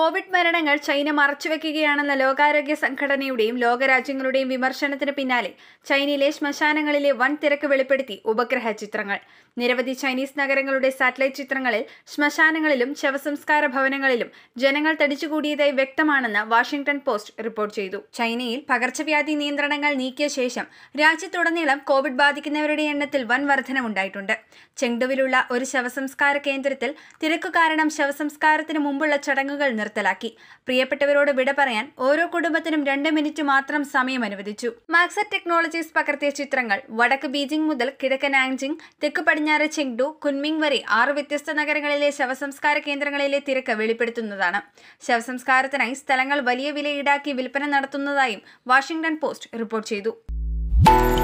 Covid മരണങ്ങൾ China മറച്ചുവെക്കുകയാണെന്ന ലോകാരോഗ്യ സംഘടനയുടെയും ലോകരാജ്യങ്ങളുടെയും വിമർശനത്തിന് പിന്നാലെ ചൈനയിലെ ശ്മശാനങ്ങളിലെ വൻ തിരക്ക് വെളിപ്പെടുത്തി ഉപഗ്രഹ ചിത്രങ്ങൾ. നിരവധി ചൈനീസ് നഗരങ്ങളുടെ സാറ്റലൈറ്റ് ചിത്രങ്ങളിൽ ശ്മശാനങ്ങളിലും ശവസംസ്കാര ഭവനങ്ങളിലും ജനങ്ങൾ തടിച്ചുകൂടിയതായി വ്യക്തമാണെന്ന് വാഷിംഗ്ടൺ പോസ്റ്റ് റിപ്പോർട്ട് ചെയ്തു. ചൈനയിൽ പകർച്ചവ്യാധി നിയന്ത്രണങ്ങൾ നീക്കിയ ശേഷം രാജ്യത്തുടനീളം കോവിഡ് ബാധിക്കുന്നവരുടെ എണ്ണത്തിൽ വൻ വർധനവുണ്ടായിട്ടുണ്ട്. ചെങ്ഡുവിലുള്ള ഒരു ശവസംസ്കാര കേന്ദ്രത്തിൽ തിരക്കു കാരണം ശവസംസ്കാരത്തിന് മുമ്പുള്ള ചടങ്ങുകൾ നിർത്തലാക്കി. പ്രിയപ്പെട്ടവരോട് വിട പറയാൻ ഓരോ കുടുംബത്തിനും 2 മിനിറ്റ് മാത്രം സമയം അനുവദിച്ചു. മാക്സറ്റ് ടെക്നോളജീസ് പകർത്തിയ ചിത്രങ്ങൾ വടക്ക് ബീജിംഗ് മുതൽ കിഴക്കൻ ആങ്ജിങ്, തെക്ക് പടിഞ്ഞാറ് ചെങ്ഡു, കുൻമിങ് വരെ 6 വ്യത്യസ്ത നഗരങ്ങളിലെ ശവസംസ്കാര കേന്ദ്രങ്ങളിലെ തിരക്ക് വെളിപ്പെടുത്തുന്നതാണ്. ശവസംസ്കാരത്തിനായി സ്ഥലങ്ങൾ വലിയ വില ഈടാക്കി വിൽപ്പന നടത്തുന്നതായും വാഷിംഗ്ടൺ പോസ്റ്റ് റിപ്പോർട്ട് ചെയ്തു.